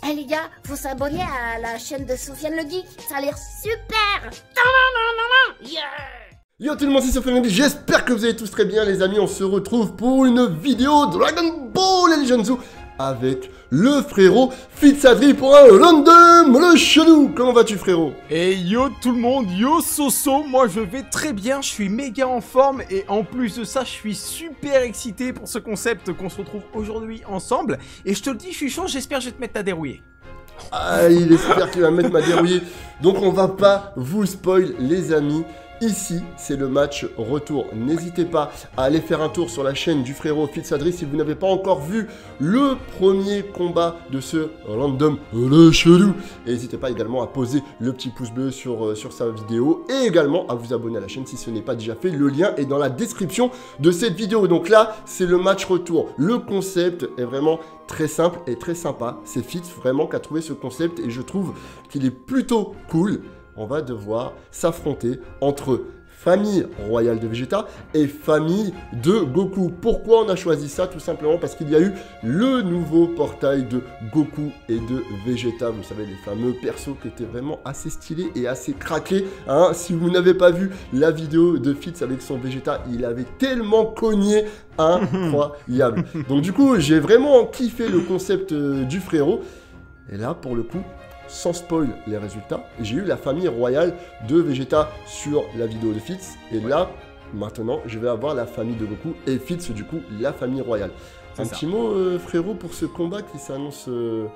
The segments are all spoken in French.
Eh les gars, faut s'abonner à la chaîne de Sofiane le Geek, ça a l'air super. Yeah. Yo tout le monde, c'est Sofiane le Geek, j'espère que vous allez tous très bien les amis, on se retrouve pour une vidéo Dragon Ball Legends avec le frérot Fitsadri pour un random le chelou. Comment vas-tu frérot? Et yo tout le monde, yo Soso, moi je vais très bien, je suis méga en forme et en plus de ça je suis super excité pour ce concept qu'on se retrouve aujourd'hui ensemble. Et je te le dis, je suis chaud, j'espère que je vais te mettre à dérouiller. Ah, il espère qu'il va mettre ma dérouillée. Donc on va pas vous spoil les amis. Ici, c'est le match retour. N'hésitez pas à aller faire un tour sur la chaîne du frérot Fitsadri si vous n'avez pas encore vu le premier combat de ce random le chelou. Et n'hésitez pas également à poser le petit pouce bleu sur sa vidéo et également à vous abonner à la chaîne si ce n'est pas déjà fait. Le lien est dans la description de cette vidéo. Donc là, c'est le match retour. Le concept est vraiment très simple et très sympa. C'est Fit vraiment qui a trouvé ce concept et je trouve qu'il est plutôt cool. On va devoir s'affronter entre famille royale de Vegeta et famille de Goku. Pourquoi on a choisi ça? Tout simplement parce qu'il y a eu le nouveau portail de Goku et de Vegeta. Vous savez, les fameux persos qui étaient vraiment assez stylés et assez craqués. Hein, si vous n'avez pas vu la vidéo de Fitz avec son Vegeta, il avait tellement cogné, incroyable. Donc du coup, j'ai vraiment kiffé le concept du frérot. Et là, pour le coup, sans spoil les résultats, j'ai eu la famille royale de Vegeta sur la vidéo de Fitz. Et là, maintenant, je vais avoir la famille de Goku et Fitz, du coup, la famille royale. Un petit mot, frérot, pour ce combat qui s'annonce...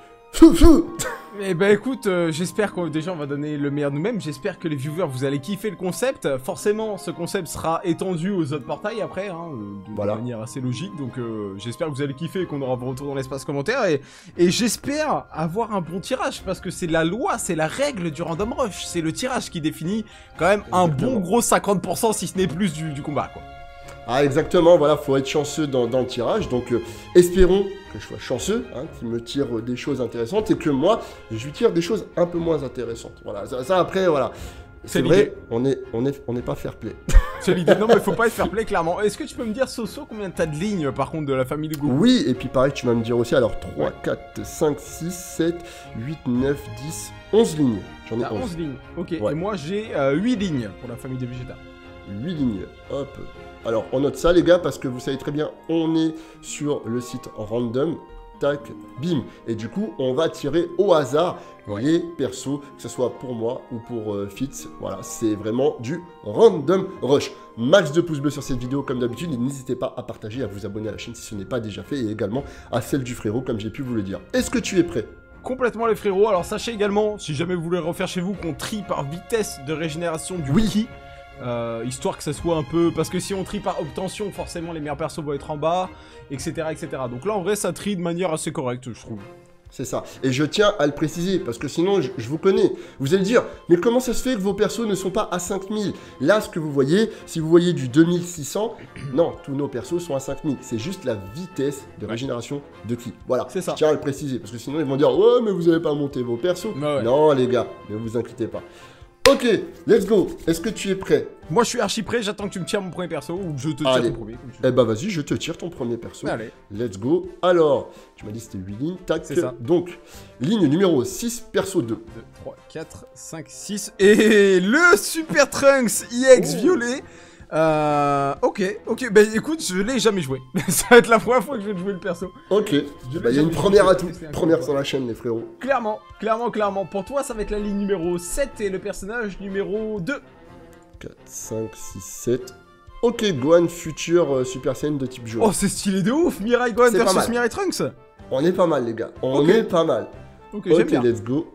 Eh ben écoute, j'espère que déjà on va donner le meilleur de nous-mêmes, j'espère que les viewers vous allez kiffer le concept. Forcément ce concept sera étendu aux autres portails après, hein, de manière assez logique, donc j'espère que vous allez kiffer et qu'on aura vos retours dans l'espace commentaire, et j'espère avoir un bon tirage, parce que c'est la loi, c'est la règle du random rush, c'est le tirage qui définit quand même un bon gros 50% si ce n'est plus du combat quoi. Ah exactement, voilà, faut être chanceux dans le tirage, donc espérons que je sois chanceux, hein, qu'il me tire des choses intéressantes et que moi, je lui tire des choses un peu moins intéressantes. Voilà, ça après, voilà. C'est vrai, on n'est pas fair play. C'est l'idée, non mais faut pas être fair play clairement. Est-ce que tu peux me dire Soso combien t'as de lignes par contre de la famille de Goku? Oui, et puis pareil, tu vas me dire aussi, alors 3, 4, 5, 6, 7, 8, 9, 10, 11 lignes. J'en ai 11 lignes, ok, ouais. Et moi j'ai 8 lignes pour la famille de Vegeta. 8 lignes, hop. Alors, on note ça, les gars, parce que vous savez très bien, on est sur le site random, tac, bim. Et du coup, on va tirer au hasard les persos, que ce soit pour moi ou pour Fitz. Voilà, c'est vraiment du random rush. Max de pouces bleus sur cette vidéo, comme d'habitude. Et n'hésitez pas à partager, à vous abonner à la chaîne si ce n'est pas déjà fait. Et également à celle du frérot, comme j'ai pu vous le dire. Est-ce que tu es prêt? Complètement les frérots. Alors, sachez également, si jamais vous voulez refaire chez vous, qu'on trie par vitesse de régénération du wiki. Histoire que ça soit un peu... Parce que si on trie par obtention, forcément les meilleurs persos vont être en bas, etc. etc. Donc là en vrai ça trie de manière assez correcte je trouve. C'est ça. Et je tiens à le préciser, parce que sinon je vous connais. Vous allez dire, mais comment ça se fait que vos persos ne sont pas à 5000? Là ce que vous voyez, si vous voyez du 2600, non, tous nos persos sont à 5000. C'est juste la vitesse de régénération de ki. Voilà, c'est ça. Je tiens à le préciser, parce que sinon ils vont dire, ouais mais vous n'avez pas monté vos persos. Non les gars, ne vous inquiétez pas. Ok, let's go. Est-ce que tu es prêt? Moi je suis archi prêt, j'attends que tu me tires mon premier perso ou que je te tire ton premier. Eh bah vas-y, je te tire ton premier perso. Allez. Let's go. Alors, tu m'as dit c'était 8 lignes, tac. C'est ça. Donc, ligne numéro 6, perso 2. 2, 3, 4, 5, 6. Et le Super Trunks EX violet. Ok, bah écoute, je l'ai jamais joué. Ça va être la première fois que je vais jouer le perso. Ok, bah il y a une première à tout. Première sur la chaîne, les frérots. Clairement. Pour toi, ça va être la ligne numéro 7 et le personnage numéro 2. 4, 5, 6, 7. Ok, Gohan futur Super Saiyan de type jaune. Oh, c'est stylé de ouf, Mirai Gohan versus Mirai Trunks. On est pas mal, les gars. On est pas mal. Ok, j'aime bien. Let's go.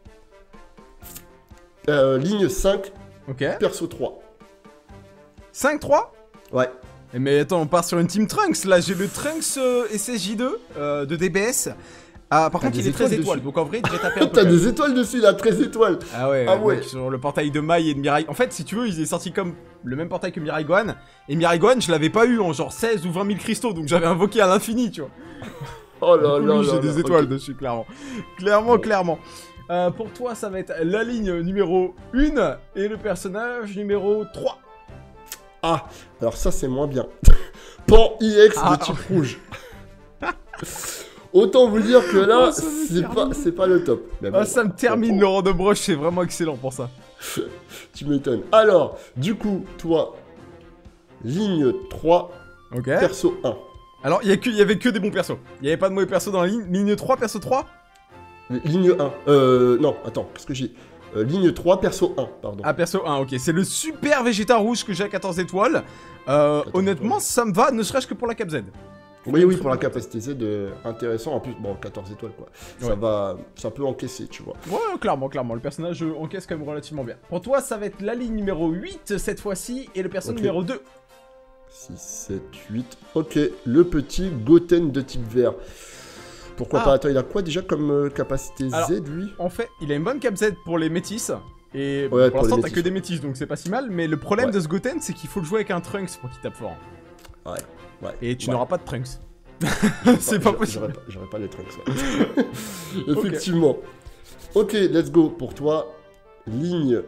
Ligne 5, perso 3. 5-3? Ouais. Mais attends, on part sur une team Trunks, là j'ai le Trunks SSJ2 de DBS. Ah, par contre il est 13 étoiles, donc en vrai il devrait taper un peu. T'as des étoiles dessus, il a 13 étoiles. Ah ouais, mec, sur le portail de Mai et de Mirai. En fait, si tu veux, il est sorti comme le même portail que Mirai Gohan. Et Mirai Gohan, je l'avais pas eu en genre 16 ou 20 000 cristaux, donc j'avais invoqué à l'infini, tu vois. Oh là là, j'ai des étoiles dessus, clairement. Clairement. Pour toi, ça va être la ligne numéro 1 et le personnage numéro 3. Ah, alors ça c'est moins bien. Pan EX de type rouge. Autant vous dire que là, Oh, c'est pas le top. Mais bon, Ah, ça me termine le rang de broche, c'est vraiment excellent pour ça. Tu m'étonnes. Alors, du coup, toi, ligne 3, Ok. perso 1. Alors, il y avait que des bons persos. Il y avait pas de mauvais persos dans la ligne. Ligne 3, perso 3 Ligne 1. Non, attends, qu'est-ce que j'ai ligne 3, perso 1, pardon. Ah, perso 1, ok. C'est le super Vegeta rouge que j'ai à 14 étoiles. Honnêtement, ça me va, ne serait-ce que pour la Cap Z. Oui, pour la capacité Z, intéressant. En plus, bon, 14 étoiles, quoi. Ouais. Ça peut encaisser, tu vois. Ouais, clairement. Le personnage encaisse quand même relativement bien. Pour toi, ça va être la ligne numéro 8 cette fois-ci et le perso numéro 2. 6, 7, 8. Ok, le petit Goten de type vert. Pourquoi pas? Attends, il a quoi déjà comme capacité Z, lui? En fait, il a une bonne cap Z pour les métis. Et Ouais, pour l'instant, les t'as que des métis, donc c'est pas si mal. Mais le problème de ce Goten, c'est qu'il faut le jouer avec un Trunks pour qu'il tape fort. Ouais. Et tu n'auras pas de Trunks. C'est pas possible. J'aurais pas les Trunks. Ouais. Effectivement. Ok, let's go. Pour toi, ligne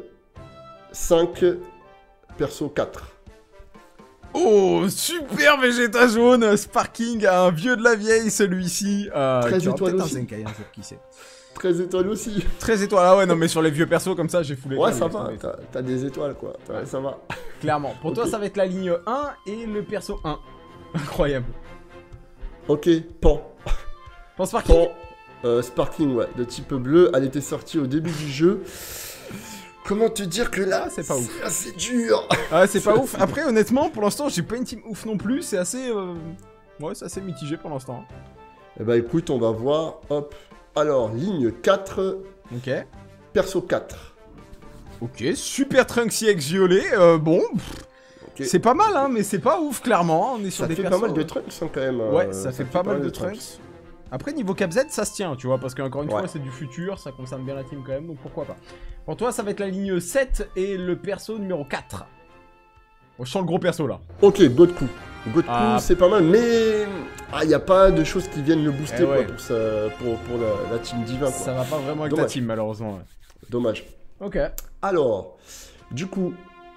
5, perso 4. Oh, super Vegeta jaune, Sparking, un vieux de la vieille, celui-ci. 13 étoiles aussi. Un Zenkai, qui sait. 13 étoiles aussi. 13 étoiles, ah ouais, non, mais sur les vieux persos comme ça, j'ai foulé. Ouais, ça va, t'as des étoiles, quoi. Ouais, ça va. Clairement. Pour toi, ça va être la ligne 1 et le perso 1. Incroyable. Ok, Pan. Pan Sparking. Sparking, ouais, de type bleu. Elle était sortie au début du jeu. Comment te dire que là, c'est pas ouf. C'est assez dur. Ah, c'est pas ouf. Après, honnêtement, pour l'instant, j'ai pas une team ouf non plus. C'est assez... Ouais, c'est assez mitigé pour l'instant. Eh bah écoute, on va voir. Hop. Alors, ligne 4. Ok. Perso 4. Ok, super Trunks EX violet. Bon... Okay. C'est pas mal, hein, mais c'est pas ouf, clairement. On est sur des persos. Ça fait pas mal de Trunks, hein, quand même. Ouais, ça fait pas mal de Trunks. Après, niveau Cap Z, ça se tient, tu vois, parce qu'encore une fois, c'est du futur, ça concerne bien la team quand même, donc pourquoi pas. Pour toi, ça va être la ligne 7 et le perso numéro 4. On sent le gros perso, là. Ok, Goku. Goku, c'est pas mal, mais... Ah, y a pas de choses qui viennent le booster, quoi, pour la team divin, quoi. Ça va pas vraiment avec ta team, malheureusement. Ouais. Dommage. Ok. Alors, du coup...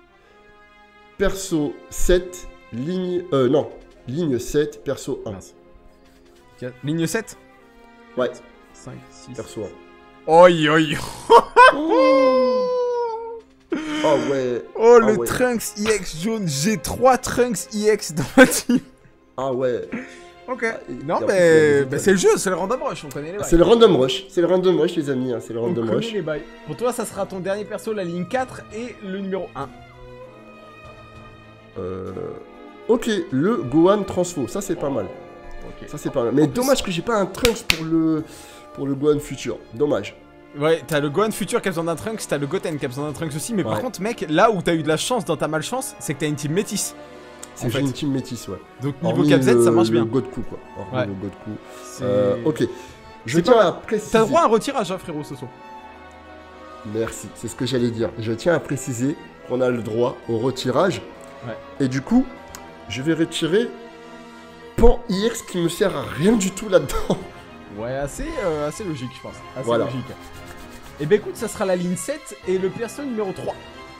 Perso 7, ligne... non, ligne 7, perso 1. Mince. Ligne 7 Ouais. 5, 6... Perso 1. Oi Oh ouais. Oh, le Trunks EX jaune. J'ai 3 Trunks EX dans ma team. Ah ouais. Ok. Non, mais c'est le jeu, c'est le random rush, on connaît les bails. C'est le random rush, les amis, hein, c'est le random rush. Les bails. Pour toi, ça sera ton dernier perso, la ligne 4 et le numéro 1. Ok, le Gohan Transfo, ça c'est pas mal. Okay. Ça c'est pas mal. Mais dommage que j'ai pas un Trunks pour le Gohan futur. Dommage. Ouais, t'as le Gohan futur qui a besoin d'un Trunks, t'as le Goten qui a besoin d'un Trunks aussi. Mais par contre, mec, là où t'as eu de la chance dans ta malchance, c'est que t'as une team métisse. C'est une team métisse, ouais. Donc niveau Cap Z, ça marche bien. Le Godku, quoi. Le Godku. Ok. Je tiens à préciser. T'as droit à un retirage, hein, frérot, ce soir. Merci, c'est ce que j'allais dire. Je tiens à préciser qu'on a le droit au retirage. Ouais. Et du coup, je vais retirer Pan IX qui me sert à rien du tout là-dedans. Ouais, assez logique, je pense. Assez logique. Et ben écoute, ça sera la ligne 7 et le perso numéro 3.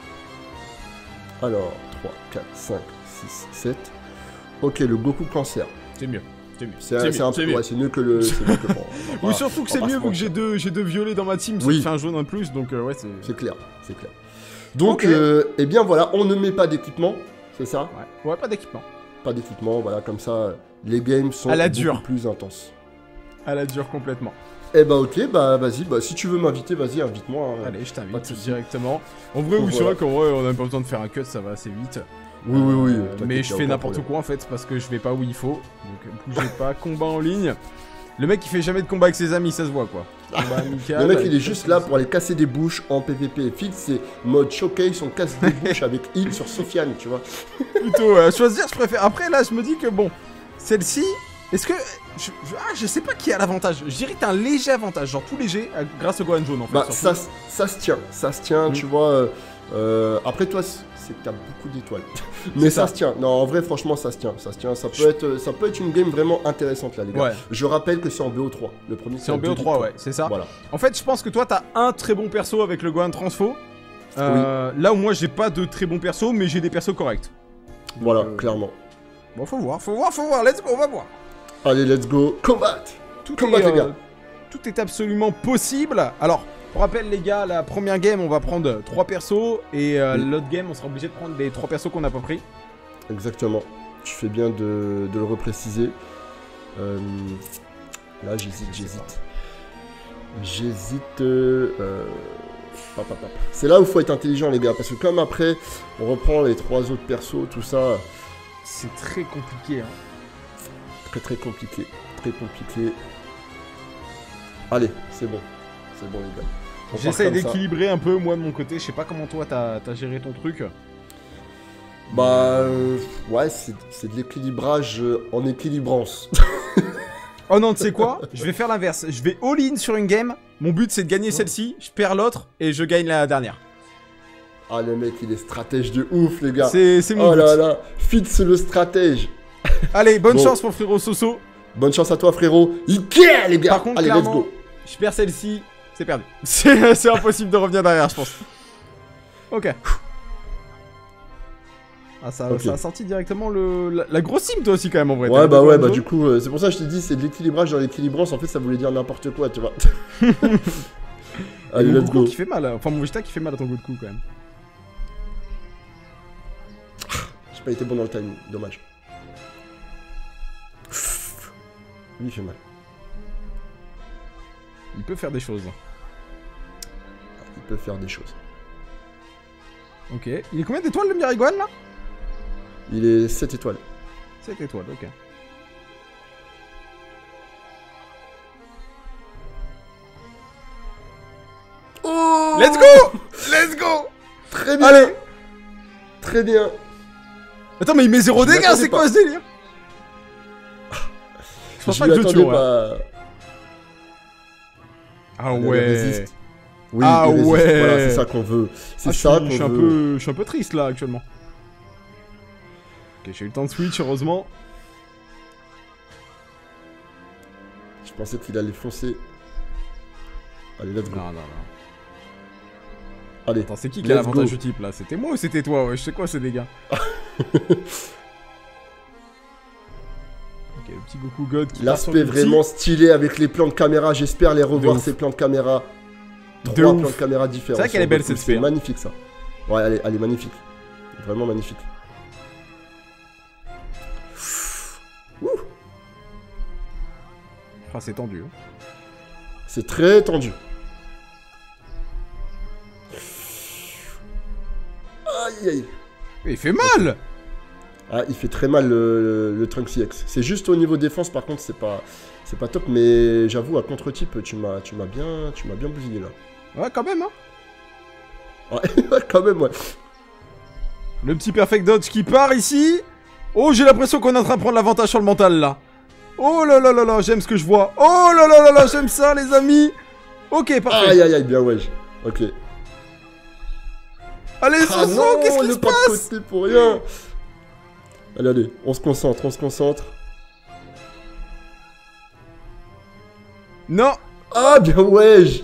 Alors, 3, 4, 5, 6, 7. Ok, le Goku Cancer. C'est mieux. C'est mieux que le... Oui, surtout que c'est mieux vu que j'ai deux violets dans ma team, ça fait un jaune en plus, donc ouais, c'est... C'est clair. Donc, eh bien voilà, on ne met pas d'équipement, c'est ça? Ouais, pas d'équipement. Pas d'équipement, voilà, comme ça, les games sont beaucoup plus intenses. À la dure, complètement. Eh bah ok, bah vas-y, si tu veux m'inviter, vas-y, invite-moi. Hein. Allez, je t'invite directement. En vrai, oui, c'est vrai qu'en vrai, on n'a pas besoin de faire un cut, ça va assez vite. Oui. Mais je fais n'importe quoi en fait, parce que je vais pas où il faut. Donc bougez pas, combat en ligne. Le mec il fait jamais de combat avec ses amis, ça se voit quoi. Le mec il est juste là pour aller casser des bouches en PVP. Fix c'est mode showcase, on casse des bouches avec heal sur Sofiane, tu vois. Plutôt choisir, je préfère. Après là je me dis que bon, celle-ci, est-ce que... je sais pas qui a l'avantage. Je dirais que t'as un léger avantage, genre tout léger, grâce au Gohan jaune en fait. Bah ça se tient, tu vois. Après toi c'est que t'as beaucoup d'étoiles. Mais ça se tient. Non, en vrai, franchement, ça se tient. Ça peut être une game vraiment intéressante là, les gars. Ouais. Je rappelle que c'est en BO3. Le premier, c'est en BO3, ouais, c'est ça. Voilà. En fait, je pense que toi, t'as un très bon perso avec le Gohan Transfo. Là où moi, j'ai pas de très bons persos, mais j'ai des persos corrects. Voilà, clairement. Bon, faut voir. Let's go, on va voir. Allez, let's go. Combat. tout est absolument possible. Alors, pour rappel les gars, la première game on va prendre 3 persos et l'autre game on sera obligé de prendre les 3 persos qu'on n'a pas pris. Exactement. Tu fais bien de le repréciser. Là j'hésite. C'est là où il faut être intelligent les gars, parce que comme après on reprend les 3 autres persos, tout ça. C'est très compliqué hein. Très compliqué. Allez, c'est bon les gars. J'essaye d'équilibrer un peu moi de mon côté, je sais pas comment toi t'as géré ton truc. Bah ouais, c'est de l'équilibrage en équilibrance. Oh non, tu sais quoi? Je vais faire l'inverse. Je vais all-in sur une game. Mon but c'est de gagner celle-ci, je perds l'autre et je gagne la dernière. Ah le mec il est stratège de ouf les gars. C'est mon but. Oh là là, Fitz le stratège. Allez, bonne chance mon frérot Soso. Bonne chance à toi frérot. Ikea les gars. Par contre, allez let's go. Je perds celle-ci, c'est perdu. C'est impossible de revenir derrière je pense. Ok. Ah ça a senti directement la grosse team toi aussi quand même en vrai. Ouais bah du coup c'est pour ça que je t'ai dit c'est de l'équilibrage dans l'équilibrance, en fait ça voulait dire n'importe quoi tu vois. Allez let's go. Qui fait mal, enfin mon Vegeta qui fait mal à ton coup de coup quand même. J'ai pas été bon dans le timing, dommage. Lui il fait mal. Il peut faire des choses. Il peut faire des choses. Ok, il est combien d'étoiles le Miriguan là? Il est 7 étoiles. 7 étoiles, ok. Oh let's go! Let's go! Très bien. Allez! Très bien. Attends mais il met 0 dégâts, c'est quoi ce délire? Je pense pas que je tue, ouais. Ah ouais. Oui, ah ouais. Voilà, c'est ça qu'on veut. C'est ça qu'on veut. Je suis un peu triste là actuellement. Ok, j'ai eu le temps de switch heureusement. Je pensais qu'il allait foncer. Allez, let's go. Non. Allez. Attends, c'est qui a l'avantage du type là? C'était moi ou c'était toi? Ouais, je sais quoi ces dégâts. Ok, le petit Goku God qui l'aspect vraiment stylé avec les plans de caméra. J'espère les revoir ces plans de caméra. 3 plans de caméra différents. C'est vrai qu'elle est belle cette spé. C'est magnifique ça. Ouais, elle est magnifique. Vraiment magnifique. Ouh. Ah, c'est tendu. Hein. C'est très tendu. Aïe aïe. Il fait mal. Ah, il fait très mal le Trunks EX. C'est juste au niveau défense, par contre, c'est pas top. Mais j'avoue, à contre-type, tu m'as bien bousillé là. Ouais, quand même, hein. Ouais, quand même, ouais. Le petit Perfect Dodge qui part ici. Oh, j'ai l'impression qu'on est en train de prendre l'avantage sur le mental, là. Oh là là là là, j'aime ce que je vois. Oh là là là là, j'aime ça, les amis. Ok, parfait. Aïe aïe aïe, bien ouais. Ok. Allez, Soso, qu'est-ce qui se passe? Pas de côté pour rien. Allez, on se concentre, Non. Ah, bien ouais.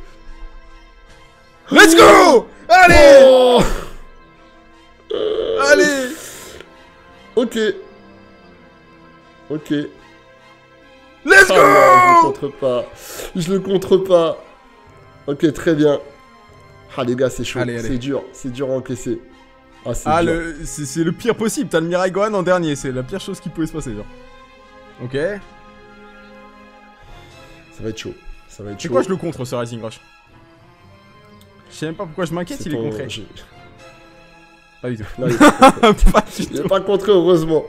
Let's go. Allez. Oh. Allez. Ok. Let's go. Non, je le contre pas. Ok, très bien. Ah les gars, c'est chaud, c'est dur à encaisser. Ah, c'est le pire possible, t'as le Mirai Gohan en dernier, c'est la pire chose qui pouvait se passer, genre. Ok. Ça va être chaud, C'est quoi je le contre ce Rising Rush? Je sais même pas pourquoi je m'inquiète, il est contré. Pas du tout. Non, il est pas contré, heureusement.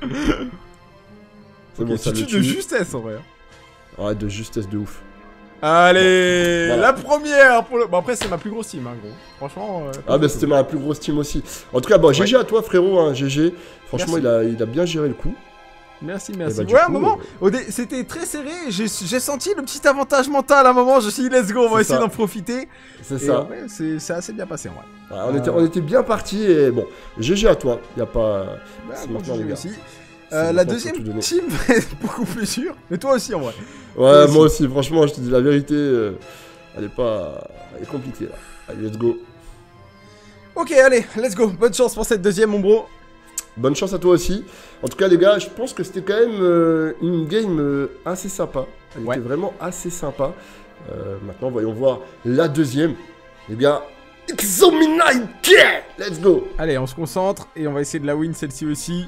C'est bon, ça le tue de justesse en vrai. Ouais, de justesse de ouf. Allez, voilà. La première pour le... Bon après c'est ma plus grosse team, hein, gros. Franchement... bah c'était ma plus grosse team aussi. En tout cas, bon, GG à toi frérot, hein, GG. Franchement, il a bien géré le coup. Merci. Bah, ouais, à un moment, c'était très serré, j'ai senti le petit avantage mental à un moment, je me suis dit let's go, on va essayer d'en profiter. C'est ça. Ouais, c'est assez bien passé en vrai. Ouais, on était bien partis et bon, GG à toi, y a pas... Bah, c'est maintenant les gars. Aussi. La deuxième team va être beaucoup plus dure, mais toi aussi en vrai. Ouais, moi aussi, franchement, je te dis la vérité, elle est compliquée là. Allez, let's go. Ok, allez, let's go, bonne chance pour cette deuxième, mon bro. Bonne chance à toi aussi. En tout cas, les gars, je pense que c'était quand même une game assez sympa. Elle était vraiment assez sympa. Maintenant, voyons voir la deuxième. Eh bien, Exominaike! Let's go! Allez, on se concentre et on va essayer de la win celle-ci aussi.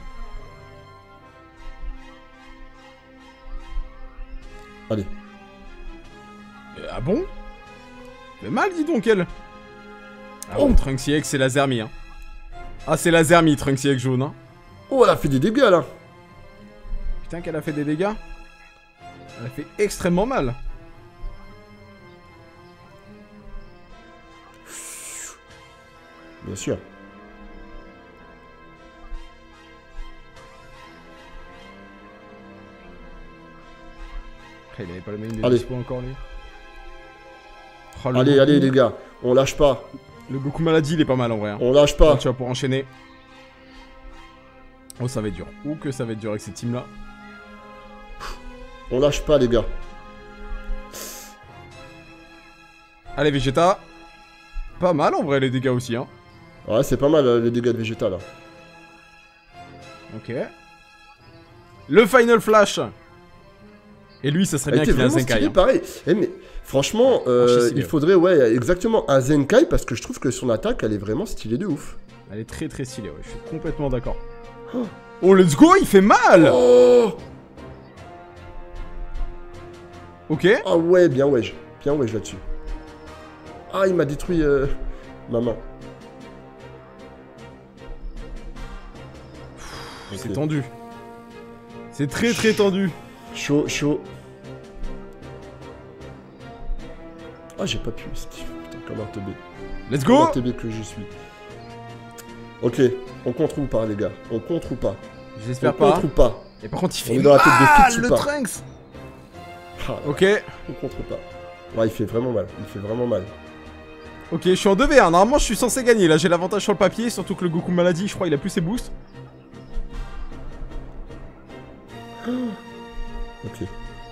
Allez. Ah bon? Mais mal, dis donc, elle. Ah bon, Trunksy X, c'est la Zermie, hein. Ah, c'est la Zermie, Trunksy X jaune, hein. Oh, elle a fait des dégâts, là. Putain, qu'elle a fait des dégâts. Elle a fait extrêmement mal. Bien sûr. Il avait pas le même des dispo encore, lui. Oh, allez, allez, les gars. On lâche pas. Le Goku maladie, il est pas mal, en vrai. Hein. On lâche pas. Là, tu vois, pour enchaîner. Oh, ça va être dur. Oh, que ça va être dur avec cette team-là. On lâche pas, les gars. Allez, Vegeta. Pas mal, en vrai, les dégâts aussi, hein. Ouais, c'est pas mal, les dégâts de Vegeta, là. Ok. Le Final Flash. Et lui, ça serait bien qu'il ait un Zenkai. Hein. Pareil. Eh, mais franchement, il faudrait, ouais, exactement un Zenkai parce que je trouve que son attaque, elle est vraiment stylée de ouf. Elle est très très stylée, ouais. Je suis complètement d'accord. Oh, let's go, il fait mal. Oh. Ok. Ah ouais, bien wesh. Bien wesh là-dessus. Ah, il m'a détruit ma main. C'est tendu. C'est très très tendu. Chaud, chaud. Ah, j'ai pas pu, Steve. Putain, comme un teubé. Let's go! Comme un teubé que je suis. Ok, on contre ou pas, les gars? On contre ou pas? J'espère pas. On contre ou pas? Et par contre, il fait on est dans la tête de Fitz, le pas. Trunks! Ah, ok. On contre ou pas? Ouais, il fait vraiment mal. Il fait vraiment mal. Ok, je suis en 2v1. Normalement, je suis censé gagner. Là, j'ai l'avantage sur le papier. Surtout que le Goku maladie, je crois, il a plus ses boosts. Ok.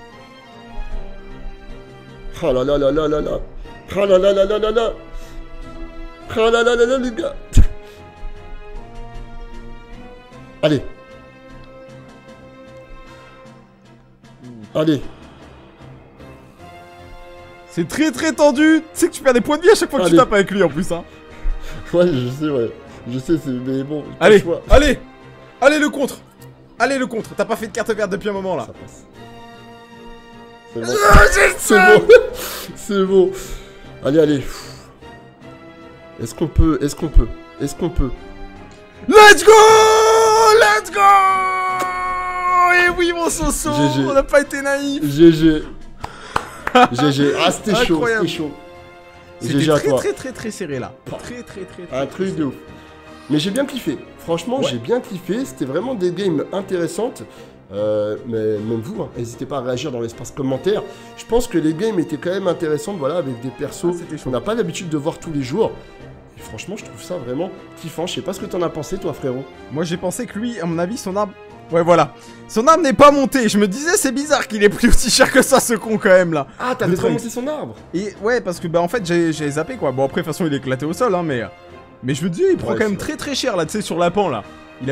Oh là là là là là là. Oh là là là là là là. Oh là là là là, les gars. Allez. Allez. C'est très très tendu. Tu sais que tu perds des points de vie à chaque fois que tu tapes avec lui en plus, hein. Ouais, je sais, ouais. Je sais, mais bon. Allez, allez. Allez, le contre. Allez, le contre. T'as pas fait de carte verte depuis un moment là. Ça passe. C'est bon. C'est bon. C'est bon. Allez, allez. Est-ce qu'on peut? Est-ce qu'on peut? Est-ce qu'on peut? Let's go! Let's go! Et oui, mon Soso, on n'a pas été naïf. GG. GG. Ah, c'était chaud, c'était chaud. C'était très très serré là. Très. Un truc de ouf. Mais j'ai bien kiffé. Franchement, j'ai bien kiffé. C'était vraiment des games intéressantes. Mais même vous, n'hésitez pas à réagir dans l'espace commentaire. Je pense que les games étaient quand même intéressantes, voilà, avec des persos qu'on n'a pas l'habitude de voir tous les jours. Et franchement, je trouve ça vraiment kiffant. Je sais pas ce que t'en as pensé, toi, frérot. Moi, j'ai pensé que lui, à mon avis, son arme... Ouais, voilà. Son arme n'est pas montée. Je me disais, c'est bizarre qu'il ait pris aussi cher que ça, ce con, quand même, là. Ah, t'avais pas monté son arbre? Et ouais, parce que, bah, en fait, j'ai zappé, quoi. Bon, après, de toute façon, il est éclaté au sol, hein, mais je me dis, il prend quand même très cher, là, tu sais, sur la pan, là. Il a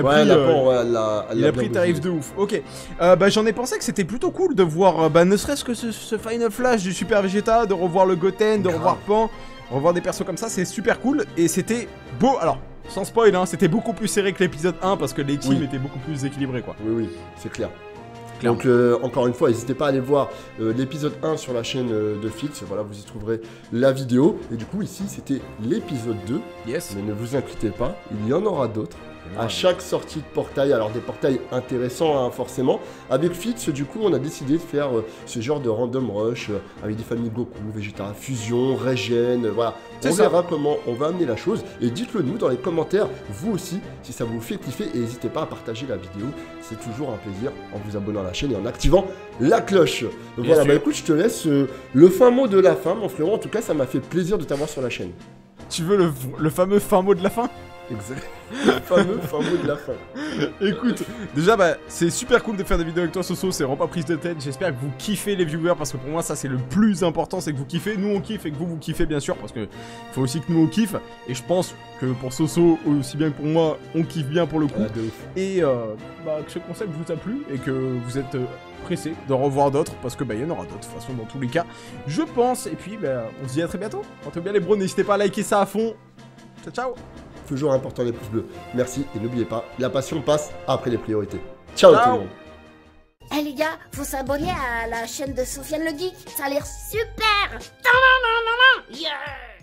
pris tarif de ouf. Ok. Bah j'en ai pensé que c'était plutôt cool de voir, bah ne serait-ce que ce Final Flash du Super Vegeta, de revoir le Goten, de revoir Pan, revoir des persos comme ça, c'est super cool. Et c'était beau. Alors, sans spoil, hein, c'était beaucoup plus serré que l'épisode 1 parce que les teams étaient beaucoup plus équilibrés, quoi. Oui, c'est clair. Donc encore une fois, n'hésitez pas à aller voir l'épisode 1 sur la chaîne de Fitz, voilà, vous y trouverez la vidéo. Et du coup ici c'était l'épisode 2, mais ne vous inquiétez pas, il y en aura d'autres. À chaque sortie de portail, alors des portails intéressants hein, forcément. Avec Fitz, du coup, on a décidé de faire ce genre de random rush avec des familles Goku, Vegeta, Fusion, Regen, voilà. On verra comment on va amener la chose. Et dites-le nous dans les commentaires, vous aussi, si ça vous fait kiffer. Et n'hésitez pas à partager la vidéo, c'est toujours un plaisir en vous abonnant à la chaîne et en activant la cloche. Donc voilà, bah écoute, je te laisse le fin mot de la fin, mon frérot. En tout cas, ça m'a fait plaisir de t'avoir sur la chaîne. Tu veux le fameux fin mot de la fin ? Exact. Le fameux fin mot de la fin. Écoute, déjà bah c'est super cool de faire des vidéos avec toi Soso, c'est vraiment pas prise de tête. J'espère que vous kiffez les viewers parce que pour moi ça c'est le plus important, c'est que vous kiffez, nous on kiffe et que vous kiffez bien sûr parce que faut aussi que nous on kiffe. Et je pense que pour Soso aussi bien que pour moi on kiffe bien pour le coup. Et bah que ce concept vous a plu et que vous êtes pressé d'en revoir d'autres, parce que bah il y en aura d'autres, de toute façon, dans tous les cas, je pense. Et puis, bah, on se dit à très bientôt. Portez bien les bros, n'hésitez pas à liker ça à fond. Ciao, ciao. Toujours important les pouces bleus. Merci, et n'oubliez pas, la passion passe après les priorités. Ciao, tout le monde. Eh les gars, faut s'abonner à la chaîne de Sofiane le Geek, ça a l'air super. Yeah.